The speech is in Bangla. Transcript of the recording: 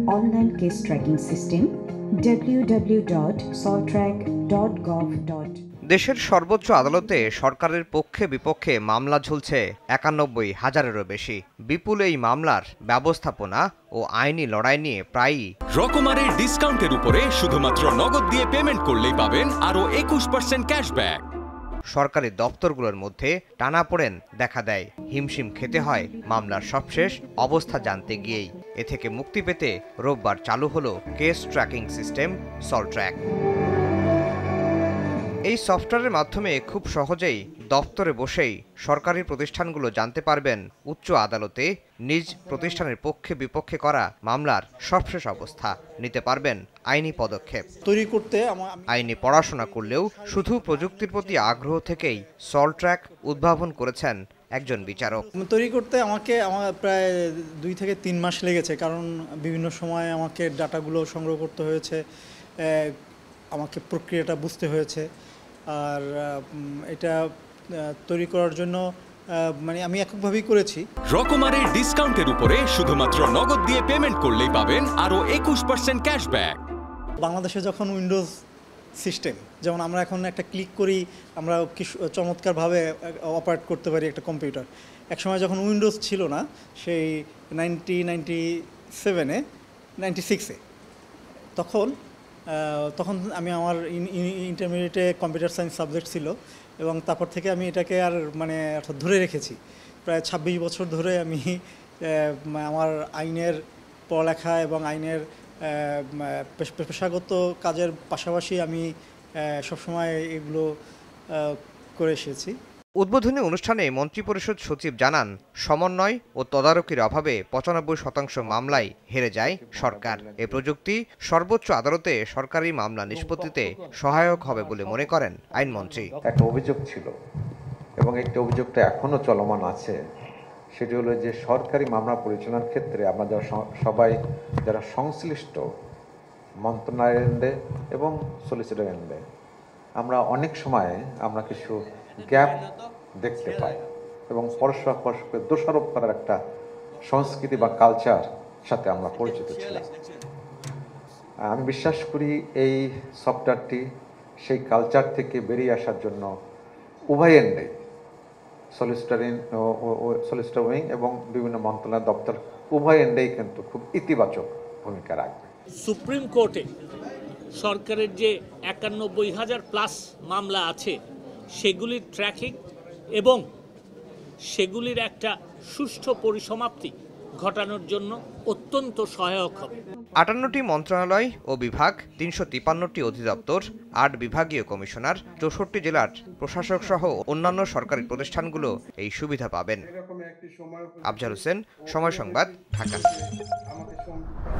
Online case tracking system www.soltrack.gov. দেশের সর্বোচ্চ আদালতে সরকারের পক্ষে বিপক্ষে মামলা ঝুলছে ৯১,০০০-এরও বেশি। বিপুল এই মামলার ব্যবস্থাপনা ও আইনি লড়াই নিয়ে প্রায়ই রকমারের ডিসকাউন্টের উপরে শুধুমাত্র নগদ দিয়ে পেমেন্ট করলেই পাবেন আরও ২১% ক্যাশব্যাক। সরকারি দপ্তরগুলোর মধ্যে টানাপোড়েন দেখা দেয়। হিমশিম খেতে হয় মামলার সবশেষ অবস্থা জানতে গিয়েই। এ থেকে মুক্তি পেতে রোববার চালু হলো কেস ট্র্যাকিং সিস্টেম সলট্র্যাক। এই সফটওয়্যারের মাধ্যমে খুব সহজেই দপ্তরে বসেই সরকারি প্রতিষ্ঠানগুলো জানতে পারবেন উচ্চ আদালতে নিজ প্রতিষ্ঠানের পক্ষে বিপক্ষে করা মামলার সবশেষ অবস্থা, নিতে পারবেন আইনি পদক্ষেপ। তৈরি করতে আইনি পড়াশোনা করলেও শুধু প্রযুক্তির প্রতি আগ্রহ থেকেই সলট্র্যাক উদ্ভাবন করেছেন একজন বিচারক। তৈরি করতে আমার প্রায় 2 থেকে 3 মাস লেগেছে, কারণ বিভিন্ন সময় আমাকে ডাটাগুলো সংগ্রহ করতে হয়েছে, আমাকে প্রক্রিয়াটা বুঝতে হয়েছে। আর এটা তৈরি করার জন্য আমি এককভাবেই করেছি। রকমারের ডিসকাউন্টের উপরে শুধুমাত্র নগদ দিয়ে পেমেন্ট করলেই পাবেন আরও ২১% ক্যাশব্যাক। বাংলাদেশে যখন উইন্ডোজ সিস্টেম, যেমন আমরা এখন একটা ক্লিক করি, আমরা কি চমৎকারভাবে অপারেট করতে পারি একটা কম্পিউটার। একসময় যখন উইন্ডোজ ছিল না, সেই 96-এ, তখন আমার ইন্টারমিডিয়েটে কম্পিউটার সায়েন্স সাবজেক্ট ছিল, এবং তারপর থেকে আমি এটাকে আর ধরে রেখেছি। প্রায় 26 বছর ধরে আমি আমার আইনের পড়ালেখা এবং আইনের পেশাগত কাজের পাশাপাশি আমি সবসময় এগুলো করে এসেছি। উদ্বোধনী অনুষ্ঠানে মন্ত্রিপরিষদ সচিব জানান, সমন্বয় ও তদারকির অভাবে ৯৫% মামলায় হেরে যায় সরকার। এ প্রযুক্তি সর্বোচ্চ আদালতে সরকারি মামলা নিষ্পত্তিতে সহায়ক হবে বলে মনে করেন আইনমন্ত্রী। একটা অভিযোগ ছিল এবং একটি অভিযোগটা এখনো চলমান আছে, সেটি হলো যে সরকারি মামলা পরিচালনার ক্ষেত্রে আমরা সবাই যারা সংশ্লিষ্ট মন্ত্রণালয়ের এন্ডে এবং সলিসিটর এন্ডে আমরা অনেক সময় কিছু গ্যাপ দেখতে পাই এবং পরস্পরকে দোষারোপ করার একটা সংস্কৃতি বা কালচার সাথে আমরা পরিচিত ছিলাম। আমি বিশ্বাস করি এই সফটওয়্যারটি সেই কালচার থেকে বেরিয়ে আসার জন্য উভয় এন্ডে সলিসিটর উইং এবং বিভিন্ন মন্ত্রণালয় দপ্তর উভয় এন্ডেই কিন্তু খুব ইতিবাচক ভূমিকা রাখবে। সুপ্রিম কোর্টে সরকারের যে ৯১,০০০+ মামলা আছে সেগুলির ট্র্যাকিং এবং সেগুলির একটা সুষ্ঠু পরিসমাপ্তি ঘটানোর জন্য অত্যন্ত সহায়ক হবে। ৫৮টি মন্ত্রণালয় ও বিভাগ, ৩৫৩টি অধিদপ্তর, ৮ বিভাগীয় কমিশনার, ৬৪ জেলার প্রশাসক সহ অন্যান্য সরকারি প্রতিষ্ঠানগুলো এই সুবিধা পাবেন। আফজাল হোসেন, সময় সংবাদ, ঢাকা।